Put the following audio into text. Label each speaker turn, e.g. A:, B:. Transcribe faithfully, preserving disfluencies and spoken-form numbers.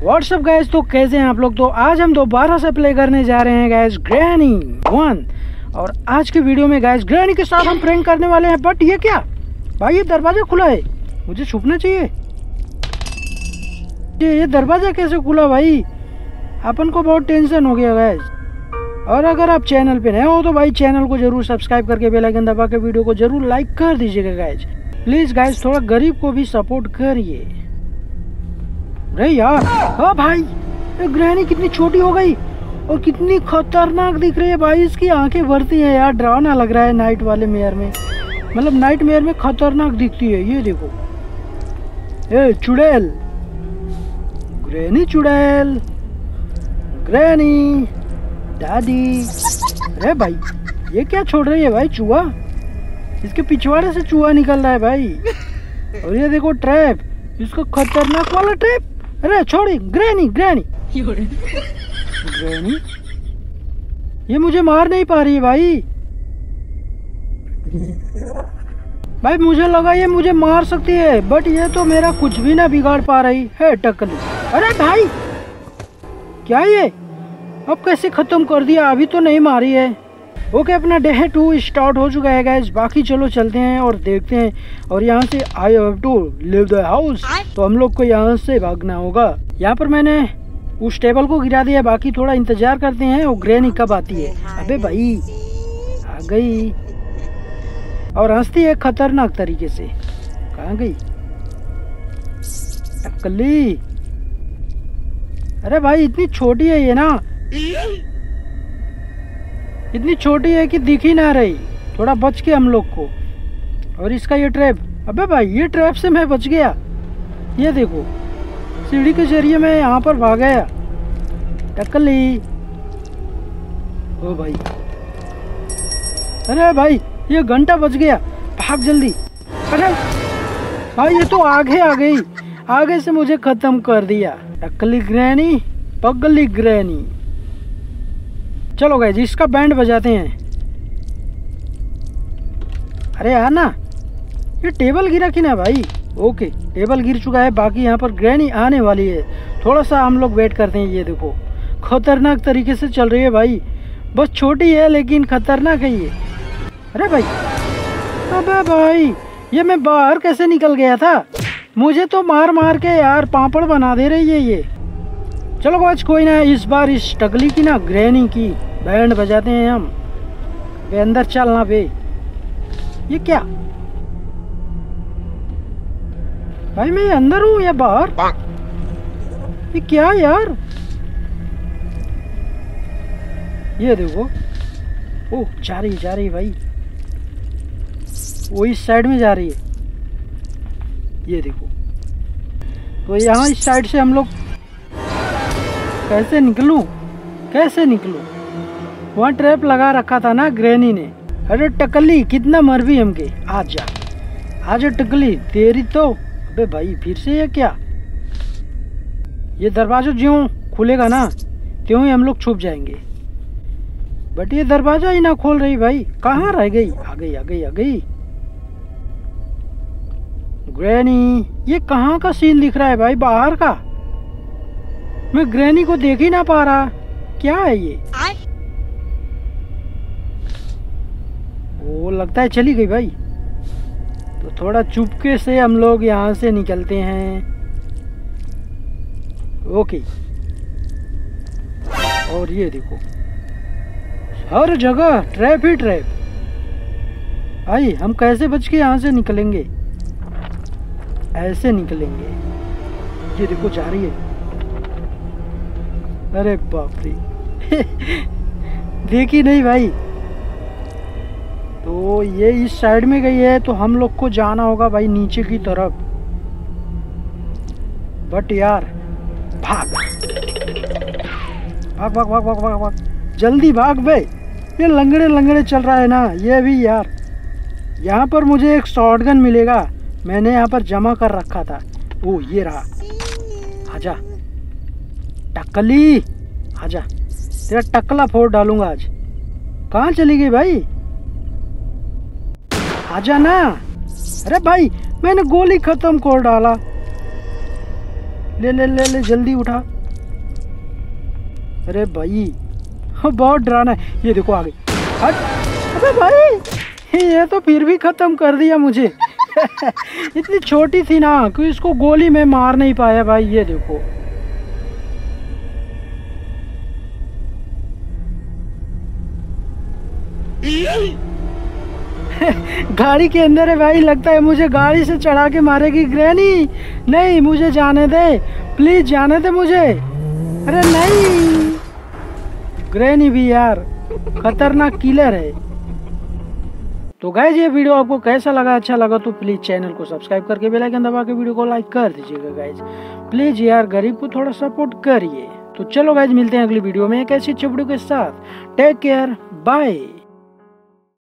A: WhatsApp guys, तो कैसे हैं आप लोग। तो आज हम दोबारा से प्ले करने जा रहे हैं गाइस ग्रैनी वन। और आज के वीडियो में गाइस ग्रैनी के साथ हम प्रैंक करने वाले हैं। बट ये क्या भाई, ये दरवाजा खुला है, मुझे छुपना चाहिए। ये ये दरवाजा कैसे खुला भाई, अपन को बहुत टेंशन हो गया गाइस। और अगर आप चैनल पे नए हो तो भाई चैनल को जरूर सब्सक्राइब करके बेल आइकन दबा के वीडियो को जरूर लाइक कर दीजिएगा गाइस। प्लीज गाइस थोड़ा गरीब को भी सपोर्ट करिए। अरे यार, हाँ भाई, ये ग्रैनी कितनी छोटी हो गई और कितनी खतरनाक दिख रही है भाई। इसकी आंखें भरती है यार, डरावना लग रहा है नाइट वाले मेयर में, मतलब नाइट मेयर में खतरनाक दिखती है। ये देखो, ए चुड़ैल, ग्रैनी चुड़ैल, ग्रैनी दादी। अरे भाई ये क्या छोड़ रही है भाई, चूहा, इसके पिछवाड़े से चूहा निकल रहा है भाई। और ये देखो ट्रैप, इसको खतरनाक वाला ट्रैप। अरे छोड़ी, ग्रैनी ग्रैनी ग्रैनी, ये मुझे मार नहीं पा रही है भाई। भाई मुझे लगा ये मुझे मार सकती है, बट ये तो मेरा कुछ भी ना बिगाड़ पा रही है टकली। अरे भाई क्या ये, अब कैसे खत्म कर दिया, अभी तो नहीं मारी है। ओके, अपना डे टू स्टार्ट हो चुका है गाइस। बाकी चलो चलते हैं और देखते हैं। और यहाँ से I have to leave the house, तो हम लोग को यहाँ से भागना होगा। यहाँ पर मैंने उस टेबल को गिरा दिया, बाकी थोड़ा इंतजार करते हैं और ग्रैनी कब आती है। अबे भाई आ गई और हंसती है खतरनाक तरीके से। कहाँ गई टकली? अरे भाई इतनी छोटी है ये ना, इतनी छोटी है कि दिख ही ना रही। थोड़ा बच के हम लोग को। और इसका ये ट्रैप, अबे भाई ये ट्रैप से मैं बच गया। ये देखो सीढ़ी के जरिए मैं यहाँ पर भाग गया। टकली ओ भाई, अरे भाई ये घंटा बच गया, भाग जल्दी। अरे भाई ये तो आगे आ गई, आगे से मुझे खत्म कर दिया। टकली ग्रैनी, पगली ग्रैनी। चलो गाइस इसका बैंड बजाते हैं। अरे यार ना, ये टेबल गिरा कि ना भाई। ओके टेबल गिर चुका है, बाकी यहाँ पर ग्रैनी आने वाली है। थोड़ा सा हम लोग वेट करते हैं। ये देखो खतरनाक तरीके से चल रही है भाई, बस छोटी है लेकिन खतरनाक है ये। अरे भाई, अबे भाई ये मैं बाहर कैसे निकल गया था, मुझे तो मार मार के यार पापड़ बना दे रही है ये। चलो आज कोई ना, इस बार इस टकली की ना ग्रैनी की बैंड बजाते हैं हम। वे अंदर चलना बे। ये क्या भाई, मैं अंदर हूँ या बाहर? ये क्या यार, ये देखो, ओ जा रही जा रही भाई, वो इस साइड में जा रही है। ये देखो, तो यहाँ इस साइड से हम लोग कैसे निकलूं, कैसे निकलूं? वहाँ ट्रैप लगा रखा था ना ग्रैनी ने। अरे टकली कितना मर भी हमके, आजा आजा टकली तेरी तो। अबे भाई फिर से ये क्या, ये दरवाजा ज्यों खुलेगा ना त्यों ही हम लोग छुप जाएंगे। बट ये दरवाजा ही ना खोल रही भाई, कहाँ रह गई? आ गई आ गई आ गई ग्रैनी। ये कहाँ का सीन दिख रहा है भाई, बाहर का? मैं ग्रैनी को देख ही ना पा रहा, क्या है ये? वो लगता है चली गई भाई। तो थोड़ा चुपके से हम लोग यहाँ से निकलते हैं। ओके, और ये देखो हर जगह ट्रैप ही ट्रैप। भाई हम कैसे बच के यहाँ से निकलेंगे? ऐसे निकलेंगे। ये देखो जा रही है। अरे बाप रे देखी नहीं भाई। तो ये इस साइड में गई है, तो हम लोग को जाना होगा भाई नीचे की तरफ। बट यार भाग भाग भाग भाग भाग भाग भाग जल्दी भाग बे। ये लंगड़े लंगड़े चल रहा है ना ये भी यार। यहाँ पर मुझे एक शॉटगन मिलेगा, मैंने यहाँ पर जमा कर रखा था। ओ ये रहा, आजा टकली आजा, तेरा टकला फोड़ डालूंगा आज। कहाँ चली गई भाई, आजा ना। अरे भाई मैंने गोली खत्म कर डाला। ले ले ले ले जल्दी उठा। अरे भाई बहुत डराना है। ये देखो आगे। अबे भाई ये तो फिर भी खत्म कर दिया मुझे। इतनी छोटी थी ना कि इसको गोली में मार नहीं पाया भाई। ये देखो गाड़ी के अंदर है भाई। लगता है मुझे गाड़ी से चढ़ा के मारेगी ग्रैनी। नहीं मुझे जाने दे, प्लीज जाने दे मुझे। अरे नहीं, ग्रैनी भी यार खतरनाक किलर है। तो गाइज ये वीडियो आपको कैसा लगा? अच्छा लगा तो प्लीज चैनल को सब्सक्राइब करके बेल आइकन दबा के वीडियो को लाइक कर दीजिएगा गाइज। प्लीज यार गरीब को थोड़ा सपोर्ट करिए। तो चलो गाइज मिलते हैं अगली वीडियो में एक ऐसी अच्छी वीडियो के साथ। Take care, bye.